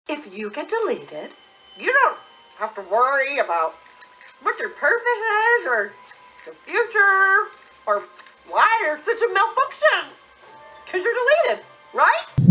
If you get deleted, you don't have to worry about what your purpose is or the future or why you're such a malfunction. Because you're deleted, right?